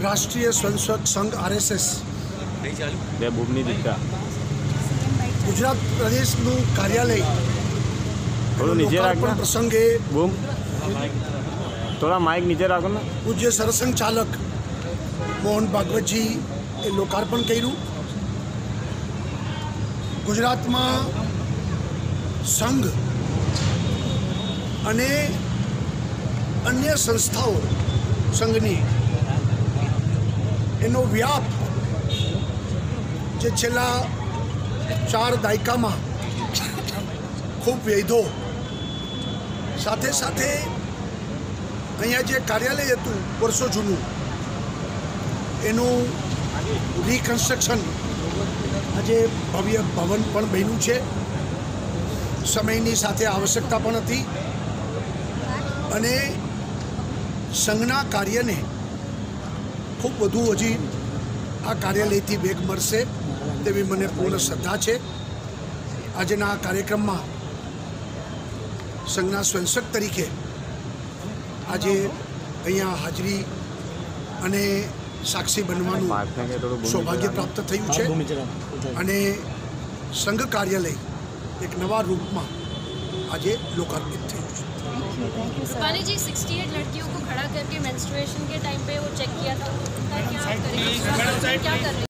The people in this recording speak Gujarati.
राष्ट्रीय स्वयंसेवक संघ RSS गुजरात प्रदेशનું કાર્યાલય લોકાર્પણ પ્રસંગે थोड़ा माइक नीचे રાખો ને પૂજ્ય સરસંઘ ચાલક મોહન ભાગવતજી એ લોકાર્પણ કર્યું। ગુજરાતમાં સંઘ અને અન્ય સંસ્થાઓ સંઘની એનો વ્યાપ જે છેલ્લા 4 દાયકામાં ખૂબ વધ્યો। સાથે સાથે અહીંયા જે કાર્યાલય હતું વર્ષો જૂનું એનું રિકન્સ્ટ્રક્શન આજે ભવ્ય ભવન પણ બન્યું છે। સમયની સાથે આવશ્યકતા પણ હતી અને સંઘના કાર્યને ખૂબ વધુ હજી આ કાર્યાલયથી વેગ મળશે તેવી મને પૂર્ણ શ્રદ્ધા છે। આજના આ કાર્યક્રમમાં સંઘના સ્વયંસેવક તરીકે આજે અહીંયા હાજરી અને સાક્ષી બનવાનું સૌભાગ્ય પ્રાપ્ત થયું છે અને સંઘ કાર્યાલય એક નવા રૂપમાં આજે लोकार्पित થયું છે। पानी जी 68 लड़कियों को खड़ा करके मेंस्ट्रुएशन के टाइम पे वो चेक किया था, क्या कर रही है?